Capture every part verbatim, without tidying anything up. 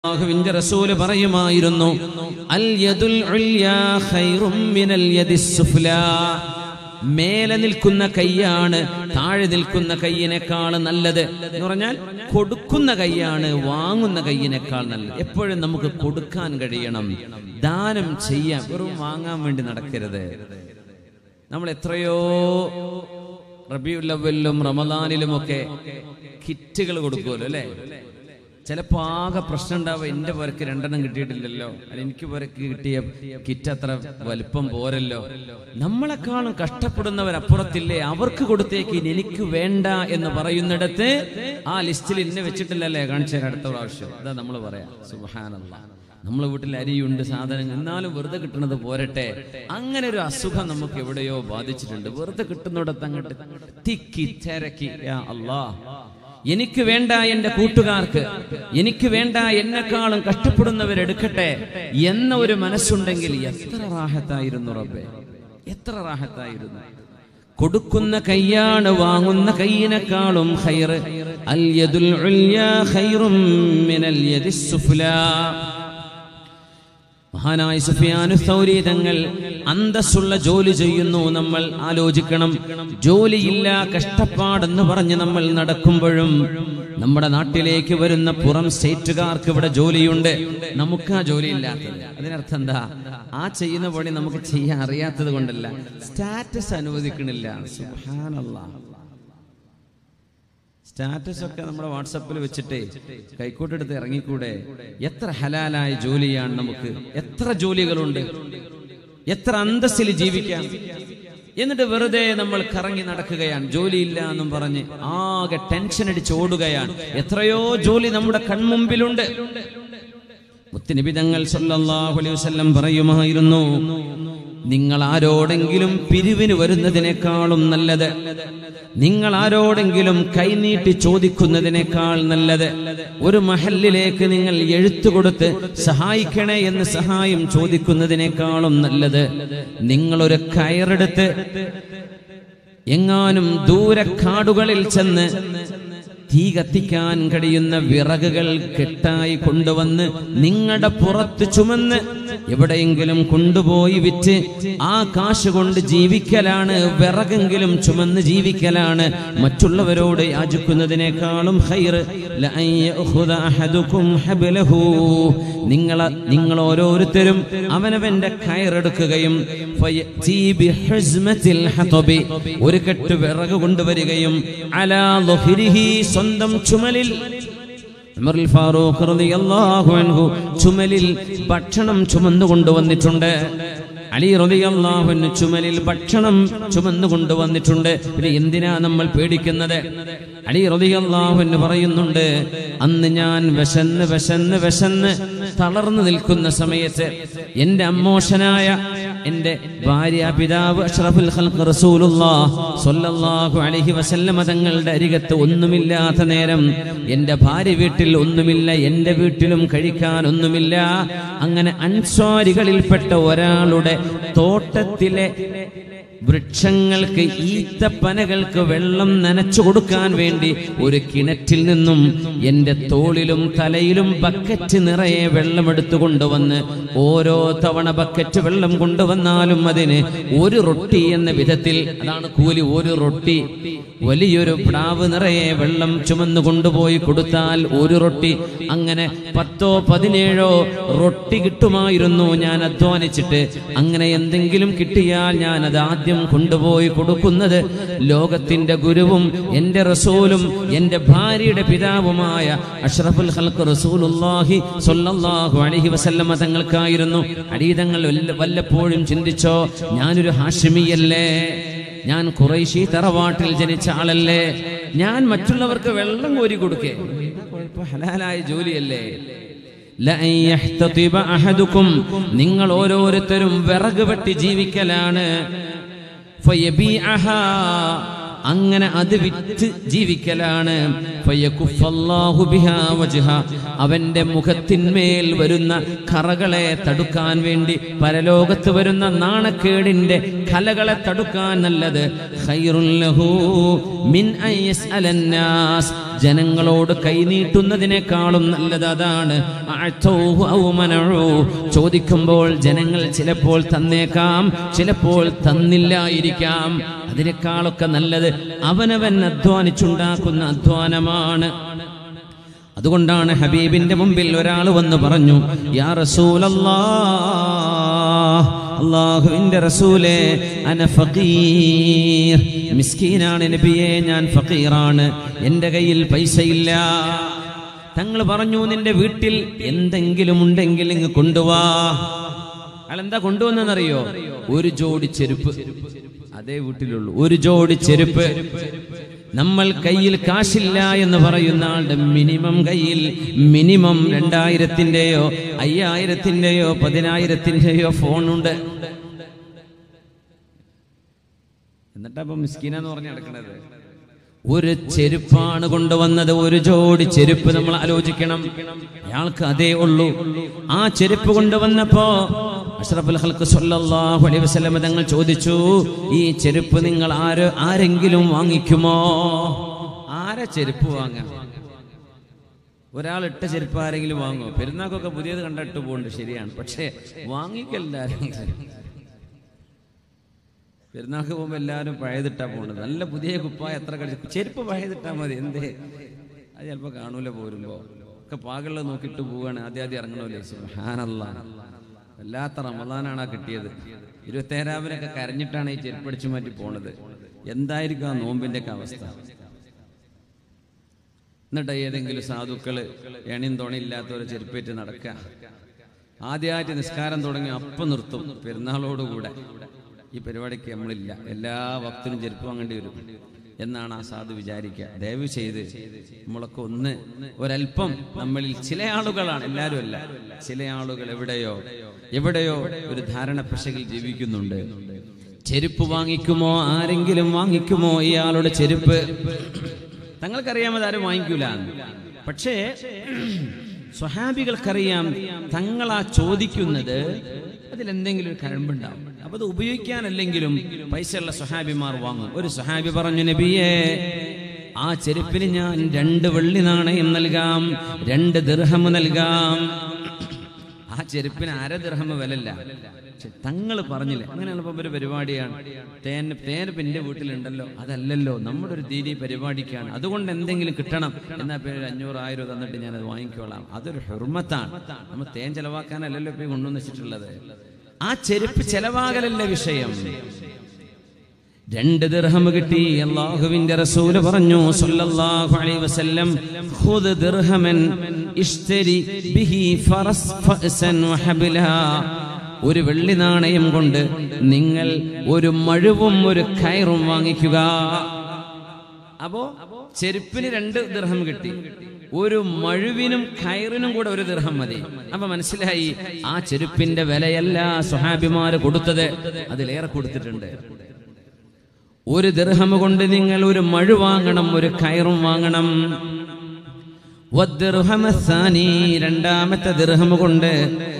അല്ലാഹുവിന്റെ റസൂൽ പറയുമായിരുന്നു അൽ യദുൽ ഉൽയാ ഖൈറും മിനൽ യദിസ് സുഫ്ലാ. മേലെ നിൽക്കുന്ന കൈയാണ് താഴെ നിൽക്കുന്ന കൈയിനേക്കാൾ നല്ലത് എന്ന് പറഞ്ഞാൽ കൊടുക്കുന്ന കൈയാണ് വാങ്ങുന്ന കൈയിനേക്കാൾ നല്ലത്. എപ്പോഴും നമുക്ക് കൊടുക്കാൻ കഴിയണം, ദാനം ചെയ്യാൻ, വെറും വാങ്ങാൻ വേണ്ടി നടക്കരുത്. നമ്മൾ എത്രയോ റബീഉൽ അവ്വലിലും റമദാനിലുമൊക്കെ കിറ്റുകൾ കൊടുക്കുമല്ലോ അല്ലേ? ചിലപ്പോൾ ആകെ പ്രശ്നം ഉണ്ടാവുക എൻ്റെ പേർക്ക് രണ്ടെണ്ണം കിട്ടിയിട്ടില്ലല്ലോ, അല്ല എനിക്ക് പേർക്ക് കിട്ടിയ കിറ്റ് അത്ര വലുപ്പം പോരല്ലോ. നമ്മളെക്കാളും കഷ്ടപ്പെടുന്നവരപ്പുറത്തില്ലേ, അവർക്ക് കൊടുത്തേക്ക് എനിക്ക് വേണ്ട എന്ന് പറയുന്നിടത്ത് ആ ലിസ്റ്റിൽ ഇന്നെ വെച്ചിട്ടില്ലല്ലേ, കാണിച്ചു തരാം അടുത്ത പ്രാവശ്യം. അതാ നമ്മൾ പറയാം സുബ്ഹാനല്ലാഹ്. നമ്മളെ വീട്ടിൽ അരിയുണ്ട്, സാധനങ്ങൾ, എന്നാലും വെറുതെ കിട്ടുന്നത് പോരട്ടെ. അങ്ങനെ ഒരു അസുഖം നമുക്ക് എവിടെയോ ബാധിച്ചിട്ടുണ്ട്. വെറുതെ കിട്ടുന്നിടത്ത് അങ്ങോട്ട് തിക്കി തിരക്കി യാ അല്ലാഹ്, എനിക്ക് വേണ്ട എന്റെ കൂട്ടുകാർക്ക്, എനിക്ക് വേണ്ട എന്നെക്കാളും കഷ്ടപ്പെടുന്നവരെടുക്കട്ടെ എന്ന ഒരു മനസ്സുണ്ടെങ്കിൽ എത്ര റാഹത്തായിരുന്നു റബ്ബേ, എത്ര റാഹത്തായിരുന്നു. കൊടുക്കുന്ന കൈയാണ് വാങ്ങുന്ന കൈയിനേക്കാളും ഖൈർ. അൽ യദുൽ ഉൽയാ ഖൈറും മിനൽ യദിസ് സുഫ്ലാ. മഹാനായ സുഫിയാനു സൗരി തങ്ങൾ അന്തസ്സുള്ള ജോലി ചെയ്യുന്നു. നമ്മൾ ആലോചിക്കണം, ജോലിയില്ല കഷ്ടപ്പാടെന്ന് പറഞ്ഞ് നമ്മൾ നടക്കുമ്പോഴും നമ്മുടെ നാട്ടിലേക്ക് വരുന്ന പുറം സ്റ്റേറ്റുകാർക്ക് ഇവിടെ ജോലിയുണ്ട്, നമുക്ക് ആ ജോലി ഇല്ലാത്തത്. അതിനർത്ഥം എന്താ? ആ ചെയ്യുന്ന പണി നമുക്ക് ചെയ്യാൻ അറിയാത്തത് കൊണ്ടല്ല, സ്റ്റാറ്റസ് അനുവദിക്കണില്ല. സുബ്ഹാനല്ലാഹ്. സ്റ്റാറ്റസ് ഒക്കെ നമ്മുടെ വാട്സപ്പിൽ വെച്ചിട്ട് കൈക്കോട്ടെടുത്ത് ഇറങ്ങിക്കൂടെ? എത്ര ഹലാലായ ജോലിയാണ് നമുക്ക്, എത്ര ജോലികളുണ്ട്, എത്ര അന്തസ്സിൽ ജീവിക്കാം. എന്നിട്ട് വെറുതെ നമ്മൾ കറങ്ങി നടക്കുകയാണ്, ജോലിയില്ല എന്നും പറഞ്ഞ് ആകെ ടെൻഷൻ അടിച്ച് ഓടുകയാണ്. എത്രയോ ജോലി നമ്മുടെ കൺമുമ്പിലുണ്ട്. മുത്തുനബി തങ്ങൾ സല്ലല്ലാഹു അലൈഹി വസല്ലം പറയുമായിരുന്നു, നിങ്ങൾ ആരോടെങ്കിലും പിരിവിന് വരുന്നതിനേക്കാളും നല്ലത്, നിങ്ങൾ ആരോടെങ്കിലും കൈനീട്ടി ചോദിക്കുന്നതിനേക്കാൾ നല്ലത്, ഒരു മഹല്ലിലേക്ക് നിങ്ങൾ എഴുത്തു കൊടുത്ത് സഹായിക്കണേ എന്ന് സഹായം ചോദിക്കുന്നതിനേക്കാളും നല്ലത്, നിങ്ങളൊരു കയറെടുത്ത് എങ്ങാനും ദൂരക്കാടുകളിൽ ചെന്ന് തീ കത്തിക്കാൻ കഴിയുന്ന വിറകുകൾ കെട്ടായി കൊണ്ടുവന്ന് നിങ്ങളുടെ പുറത്ത് ചുമന്ന് എവിടെയെങ്കിലും കൊണ്ടുപോയി വിറ്റ് ആ കാശ് കൊണ്ട് ജീവിക്കലാണ്, വിറകെങ്കിലും ചുമന്ന് ജീവിക്കലാണ് മറ്റുള്ളവരോട് യാചിക്കുന്നതിനേക്കാളും ഖൈർ. ലഅൻ യഖുദ അഹദുകും ഹബ്ലഹു, നിങ്ങൾ നിങ്ങൾ ഓരോരുത്തരും അവനവന്റെ കയറെടുക്കുകയും ഫയതി ബിഹുസ്മത്തിൽ ഹതബി, ഒരു കെട്ട് വിറക് കൊണ്ടുവരികയും അലാ ളുഹ്രിഹി, സ്വന്തം ചുമലിൽ, ഉമർ ഫാറൂഖ് റളിയല്ലാഹു അൻഹു ചുമലിൽ ഭക്ഷണം ചുമന്നു കൊണ്ടുവന്നിട്ടുണ്ട്. അലി റളിയല്ലാഹു അൻഹു ചുമലിൽ ഭക്ഷണം ചുമന്നു കൊണ്ടുവന്നിട്ടുണ്ട്. പിന്നെ എന്തിനാ നമ്മൾ പേടിക്കുന്നത്? അലി റളിയല്ലാഹു അൻഹു പറയുന്നുണ്ട്, അന്ന് ഞാൻ വിശന്ന് വിശന്ന് വിശന്ന് തളർന്നു നിൽക്കുന്ന സമയത്ത് എന്റെ അമ്മോഷനായ എന്റെ ഭാര്യ പിതാവ് അഷ്റഫുൽ ഖൽഖ് റസൂലുള്ളാഹ് സ്വല്ലല്ലാഹു അലൈഹി വസല്ലം തങ്ങളുടെ അരികത്ത് ഒന്നുമില്ലാത്ത നേരം, എന്റെ ഭാര്യ വീട്ടിൽ ഒന്നുമില്ല, എന്റെ വീട്ടിലും കഴിക്കാൻ ഒന്നുമില്ല. അങ്ങനെ അൻസ്വാരികളിൽപ്പെട്ട ഒരാളുടെ തോട്ടത്തിലെ വൃക്ഷങ്ങൾക്ക്, ഈത്തപ്പനകൾക്ക് വെള്ളം നനച്ചു കൊടുക്കാൻ വേണ്ടി ഒരു കിണറ്റിൽ നിന്നും എന്റെ തോളിലും തലയിലും ബക്കറ്റ് നിറയെ വെള്ളം എടുത്തു കൊണ്ടുവന്ന്, ഓരോ തവണ ബക്കറ്റ് വെള്ളം കൊണ്ടുവന്നാലും അതിന് ഒരു റൊട്ടി എന്ന വിധത്തിൽ, അതാണ് കൂലി, ഒരു റൊട്ടി. വലിയൊരു പ്ലാവ് നിറയെ വെള്ളം ചുമന്നു കൊണ്ടുപോയി കൊടുത്താൽ ഒരു റൊട്ടി. അങ്ങനെ പത്തോ പതിനേഴോ റൊട്ടി കിട്ടുമായിരുന്നു ഞാൻ അധ്വാനിച്ചിട്ട്. അങ്ങനെ എന്തെങ്കിലും കിട്ടിയാൽ ഞാൻ അത് ആദ്യം കൊണ്ടുപോയി കൊടുക്കുന്നത് ലോകത്തിന്റെ ഗുരുവും എന്റെ റസൂലും എന്റെ ഭാര്യയുടെ പിതാവുമായ അഷ്റഫുൽ ഖൽഖ് റസൂലുള്ളാഹി സ്വല്ലല്ലാഹു അലൈഹി വസല്ലം തങ്ങൾക്കായിരുന്നു. അടീതങ്ങൾ വല്ലപ്പോഴും ചിന്തിച്ചോ, ഞാനൊരു ഹാഷിമിയല്ലേ, ഞാൻ ഖുറൈശി തറവാട്ടിൽ ജനിച്ച ആളല്ലേ, ഞാൻ മറ്റുള്ളവർക്ക് വെള്ളം കോരി കൊടുക്കേ, കുഴപ്പം, ഹലാലായ ജോലിയല്ലേ. ലഅൻ യഹ്തതിബ അഹദുകും, നിങ്ങൾ ഓരോരുത്തരും വിറക് വെട്ടി ജീവിക്കലാണ്. ഫയബീഅഹാ, അങ്ങനെ അത് വിറ്റ് ജീവിക്കലാണ്. ഫയകുഫല്ലാഹു ബിഹാ വജ്ഹ, അവന്റെ മുഖത്തിന്മേൽ വരുന്ന കറകളെ തടുക്കാൻ വേണ്ടി, പരലോകത്ത് വരുന്ന നാണക്കേടിന്റെ കലകളെ തടുക്കാൻ നല്ലത്. ഖൈറുൽ ലഹു മിൻ അൻ യസ്അലന്നാസ്, ജനങ്ങളോട് കൈനീട്ടുന്നതിനേക്കാളും നല്ലത് അതാണ്. ചോദിക്കുമ്പോൾ ജനങ്ങൾ ചിലപ്പോൾ തന്നേക്കാം, ചിലപ്പോൾ തന്നില്ലായിരിക്കാം. അതിനേക്കാളൊക്കെ നല്ലത് അവനവൻ അധ്വാനിച്ചുണ്ടാക്കുന്ന അധ്വാനമാണ്. അതുകൊണ്ടാണ് ഹബീബിന്റെ മുമ്പിൽ ഒരാൾ വന്ന് പറഞ്ഞു, യാ റസൂലല്ലാഹ്, അല്ലാഹുവിന്റെ റസൂലേ, അന ഫഖീർ, മിസ്കീനാണ് നബിയേ, ഞാൻ ഫഖീറാണ്, എൻ്റെ കയ്യിൽ പൈസയില്ല. തങ്ങൾ പറഞ്ഞു, നിന്റെ വീട്ടിൽ എന്തെങ്കിലും ഉണ്ടെങ്കിൽ ഇങ്ങ് കൊണ്ടുവാ. അയാൾ എന്താ കൊണ്ടുവന്നെന്നറിയോ? ഒരു ജോഡി ചെരുപ്പ്. അതേ വീട്ടിലുള്ളൂ, ഒരു ജോഡി ചെരുപ്പ്. നമ്മൾ കയ്യിൽ കാശില്ല എന്ന് പറയുന്ന ആളുടെ മിനിമം കയ്യിൽ മിനിമം രണ്ടായിരത്തിന്റെയോ അയ്യായിരത്തിന്റെയോ പതിനായിരത്തിന്റെയോ ഫോണുണ്ട്. എന്നിട്ടാ ഇപ്പൊ മിസ്കീനെന്ന് പറഞ്ഞ് നടക്കണത്. ഒരു ചെരുപ്പാണ് കൊണ്ടുവന്നത്, ഒരു ജോഡി ചെരുപ്പ്. നമ്മൾ ആലോചിക്കണം, അയാൾക്ക് അതേ ഉള്ളൂ. ആ ചെരുപ്പ് കൊണ്ടുവന്നപ്പോ അഷ്റഫുൽ ഖൽഖ് സ്വല്ലല്ലാഹു അലൈഹി വസല്ലം തങ്ങൾ ചോദിച്ചു, ഈ ചെരുപ്പ് നിങ്ങൾ ആര് ആരെങ്കിലും വാങ്ങിക്കുമോ? ആരെ ചെരുപ്പ് വാങ്ങാം? ഒരാൾ ഇട്ട ചെരുപ്പ് ആരെങ്കിലും വാങ്ങുമോ? പെരുന്നാക്കൊക്കെ പുതിയത് കണ്ടിട്ട് പോകുന്നുണ്ട്, ശരിയാണ്, പക്ഷേ വാങ്ങിക്കെല്ലാരും. പെരുന്നാൾക്ക് പോകുമ്പോൾ എല്ലാവരും പഴയതിട്ടാ പോകുന്നത്. നല്ല പുതിയ കുപ്പായ എത്ര കളിച്ച് ചെരുപ്പ് പഴയതിട്ടാ മതി. എന്തേ? അത് ചിലപ്പോൾ കാണൂല, പോരുമ്പോ ഒക്കെ പാകളുടെ നോക്കിയിട്ട് പോവുകയാണ്. ആദ്യം ആദ്യം ഇറങ്ങണമല്ലേ. സുബ്ഹാനല്ലാഹ്, വല്ലാത്ത റമദാനാണ് ആ കിട്ടിയത്. ഇരുപത്തേഴാവിനൊക്കെ കരഞ്ഞിട്ടാണ് ഈ ചെരുപ്പടിച്ചു മാറ്റി പോണത്. എന്തായിരിക്കും ആ നോമ്പിന്റെ ഒക്കെ അവസ്ഥ? എന്നിട്ട് ഏതെങ്കിലും സാധുക്കള് എണിയും തോണിയില്ലാത്തവരെ ചെരുപ്പേറ്റ് നടക്കുക. ആദ്യമായിട്ട് നിസ്കാരം തുടങ്ങി അപ്പം നിർത്തും. പെരുന്നാളോടുകൂടെ ഈ പരിപാടിക്ക് നമ്മളില്ല, എല്ലാ വക്തിനും ചെരുപ്പ് വാങ്ങേണ്ടി വരും എന്നാണ് ആ സാധു വിചാരിക്കുക. ദയവ് ചെയ്ത് നമ്മളൊക്കെ ഒന്ന് ഒരല്പം, നമ്മളിൽ ചില ആളുകളാണ്, എല്ലാവരും അല്ല, ചില ആളുകൾ എവിടെയോ എവിടെയോ ഒരു ധാരണ പിശകിൽ ജീവിക്കുന്നുണ്ട്. ചെരുപ്പ് വാങ്ങിക്കുമോ? ആരെങ്കിലും വാങ്ങിക്കുമോ ഇയാളുടെ ചെരുപ്പ്? തങ്ങൾക്കറിയാം അതാരും വാങ്ങിക്കൂല. പക്ഷേ സ്വഹാബികൾക്കറിയാം തങ്ങളാ ചോദിക്കുന്നത് അതിലെന്തെങ്കിലും ഒരു കഴമ്പുണ്ടാവും. അപ്പൊ അത് ഉപയോഗിക്കാനല്ലെങ്കിലും പൈസയുള്ള സ്വഹാബിമാർ വാങ്ങും. ഒരു സ്വഹാബി പറഞ്ഞു, നബിയേ, ആ ചെരുപ്പിന് ഞാൻ രണ്ട് വെള്ളി നാണയം നൽകാം, രണ്ട് ദിർഹം നൽകാം. ആ ചെരുപ്പിന് അര ദിർഹം വിലല്ല. തങ്ങൾ പറഞ്ഞില്ലേ, അങ്ങനെയുള്ള ഒരു പരിപാടിയാണ്. തേൻ തേൻ എന്റെ വീട്ടിലുണ്ടല്ലോ, അതല്ലല്ലോ, നമ്മുടെ ഒരു ദീനി പരിപാടിക്കാണ്, അതുകൊണ്ട് എന്തെങ്കിലും കിട്ടണം എന്നാ പേര് അഞ്ഞൂറ് ആയിരം തന്നിട്ട് ഞാനത് വാങ്ങിക്കോളാം. അതൊരു ഹുർമത്താണ്. നമ്മൾ തേൻ ചെലവാക്കാനല്ലല്ലോ ഇപ്പൊ കൊണ്ടുവന്ന് വെച്ചിട്ടുള്ളത്. ആ ചെരുപ്പ് ചെലവാകലല്ല വിഷയം. രണ്ട് ദിർഹം കിട്ടി. അല്ലാഹുവിന്റെ റസൂൽ പറഞ്ഞു സല്ലല്ലാഹു അലൈഹി വസല്ലം, ഖുദ് ദിർഹമൻ ഇഷ്തരി ബിഹി ഫറസ് ഫഅസൻ വഹബിലാ. ഒരു വെള്ളി നാണയം കൊണ്ട് നിങ്ങൾ ഒരു മഴുവും ഒരു കയറും വാങ്ങിക്കുക. അപ്പോ ചെരുപ്പിന് രണ്ട് ദിർഹം കിട്ടി, ഒരു മഴുവിനും കയറിനും കൂടെ ഒരു ദിർഹം മതി. അപ്പൊ മനസ്സിലായി, ആ ചെരുപ്പിന്റെ വിലയല്ല സ്വഹാബിമാര് കൊടുത്തത്, അതിലേറെ കൊടുത്തിട്ടുണ്ട്. ഒരു ദിർഹം കൊണ്ട് നിങ്ങൾ ഒരു മഴു വാങ്ങണം, ഒരു കയറും വാങ്ങണം. രണ്ടാമത്തെ ദിർഹം കൊണ്ട്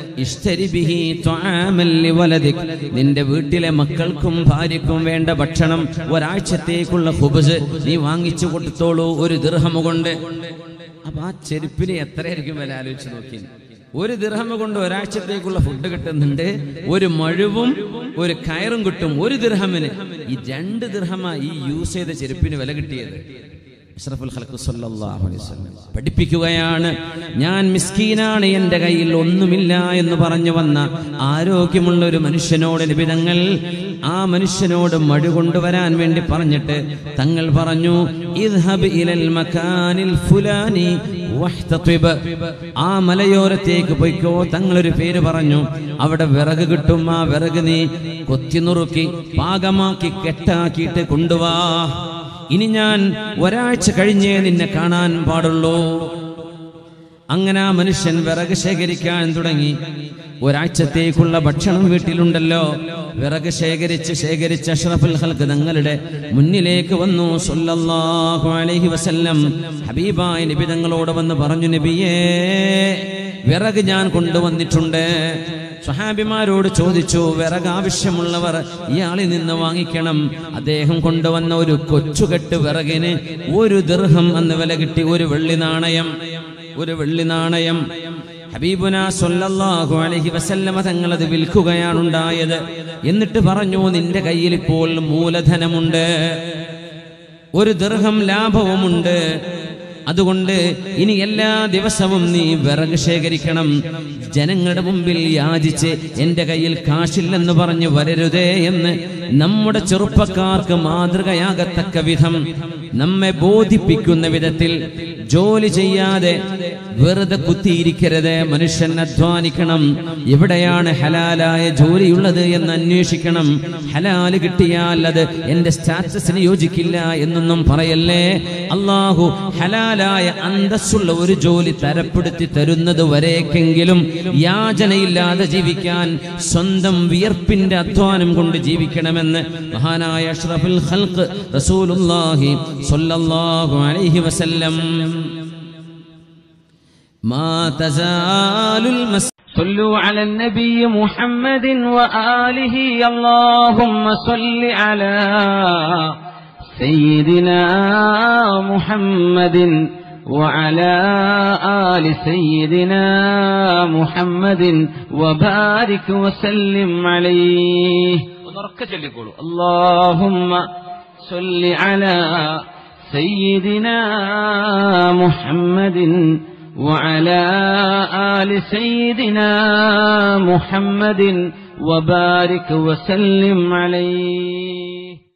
നിന്റെ വീട്ടിലെ മക്കൾക്കും ഭാര്യക്കും വേണ്ട ഭക്ഷണം, ഒരാഴ്ചത്തേക്കുള്ള ഖുബ്സ് നീ വാങ്ങിച്ചു കൊടുത്തോളൂ ഒരു ദിർഹം കൊണ്ട്. അപ്പൊ ആ ചെരുപ്പിന് എത്രയായിരിക്കും വില ആലോചിച്ച് നോക്കി. ഒരു ദിർഹം കൊണ്ട് ഒരാഴ്ചത്തേക്കുള്ള ഫുഡ് കിട്ടുന്നുണ്ട്, ഒരു മഴുവും ഒരു കയറും കിട്ടും ഒരു ദിർഹമിന്. ഈ രണ്ട് ദിർഹമാ ഈ യൂസ് ചെയ്ത ചെരുപ്പിന് വില കിട്ടിയത്. അഷ്റഫുൽ ഖൽഖ് സ്വല്ലല്ലാഹു അലൈഹി വസല്ലം പഠിപ്പിക്കുകയാണ്, ഞാൻ മിസ്കീനാണ്, എൻ്റെ കയ്യിൽ ഒന്നുമില്ല എന്ന് പറഞ്ഞു വന്ന ആരോഗ്യമുള്ള ഒരു മനുഷ്യനോട് നബി തങ്ങൾ ആ മനുഷ്യനോട് മഴ കൊണ്ടുവരാൻ വേണ്ടി പറഞ്ഞിട്ട് തങ്ങൾ പറഞ്ഞു, ഇദ്ഹബ് ഇലൽ മകാനിൽ ഫുലാനി വഹ്തതിബ്. ആ മലയോരത്തേക്ക് പോയിക്കോ. തങ്ങളൊരു പേര് പറഞ്ഞു, അവിടെ വിറക് കിട്ടും. ആ വിറക് നീ കൊത്തി നുറുക്കി പാകമാക്കി കെട്ടാക്കിയിട്ട് കൊണ്ടുവാ. ഇനി ഞാൻ ഒരാഴ്ച കഴിഞ്ഞേ നിന്നെ കാണാൻ പാടുള്ളൂ. അങ്ങനെ ആ മനുഷ്യൻ വിറക് ശേഖരിക്കാൻ തുടങ്ങി. ഒരാഴ്ചത്തേക്കുള്ള ഭക്ഷണം വീട്ടിലുണ്ടല്ലോ. വിറക് ശേഖരിച്ച് ശേഖരിച്ച് അഷ്റഫുൽ ഖൽഖ് തങ്ങളുടെ മുന്നിലേക്ക് വന്നു സല്ലല്ലാഹു അലൈഹി വസല്ലം. ഹബീബായ നബി തങ്ങളോട് വന്ന് പറഞ്ഞു, നബിയേ, വിറക് ഞാൻ കൊണ്ടുവന്നിട്ടുണ്ട്. സ്വഹാബിമാരോട് ചോദിച്ചു, വിറക് ആവശ്യമുള്ളവർ ഇയാളിൽ നിന്ന് വാങ്ങിക്കണം. അദ്ദേഹം കൊണ്ടുവന്ന ഒരു കൊച്ചുകെട്ട് വിറകിന് ഒരു ദിർഹം എന്ന് വില കിട്ടി. ഒരു വെള്ളി നാണയം, ഒരു വെള്ളി നാണയം. ഹബീബുനാ സ്വല്ലല്ലാഹു അലൈഹി വസല്ലമ തങ്ങൾ അത് വിൽക്കുകയാണുണ്ടായത്. എന്നിട്ട് പറഞ്ഞു, നിന്റെ കയ്യിൽ ഇപ്പോൾ മൂലധനമുണ്ട്, ഒരു ദിർഹം ലാഭവുമുണ്ട്. അതുകൊണ്ട് ഇനി എല്ലാ ദിവസവും നീ വിറക് ശേഖരിക്കണം. ജനങ്ങളുടെ മുമ്പിൽ യാചിച്ച് എന്റെ കയ്യിൽ കാശില്ലെന്ന് പറഞ്ഞു വരരുതേ എന്ന് നമ്മുടെ ചെറുപ്പക്കാർക്ക് മാതൃകയാകത്തക്ക വിധം നമ്മെ ബോധിപ്പിക്കുന്ന വിധത്തിൽ ജോലി ചെയ്യാതെ വെറുതെ കുത്തിയിരിക്കരുത്. മനുഷ്യൻ അധ്വാനിക്കണം. എവിടെയാണ് ഹലാലായ ജോലിയുള്ളത് എന്ന് അന്വേഷിക്കണം. ഹലാല് കിട്ടിയാൽ അത് എന്റെ സ്റ്റാറ്റസിന് യോജിക്കില്ല എന്നൊന്നും പറയല്ലേ. അള്ളാഹു ഹലാലായ അന്തസ്സുള്ള ഒരു ജോലി തരപ്പെടുത്തി തരുന്നത് വരേക്കെങ്കിലും യാചനയില്ലാതെ ജീവിക്കാൻ സ്വന്തം വിയർപ്പിന്റെ അധ്വാനം കൊണ്ട് ജീവിക്കണമെന്ന് മഹാനായ അഷ്റഫുൽ ഖൽഖ് റസൂലുള്ളാഹി സ്വല്ലല്ലാഹു അലൈഹി വസല്ലം. ما تزال المس صلوا على النبي محمد وآله اللهم صل على سيدنا محمد وعلى آل سيدنا محمد وبارك وسلم عليه. اللهم صل على سيدنا محمد وعلى آل سيدنا محمد وبارك وسلم عليه.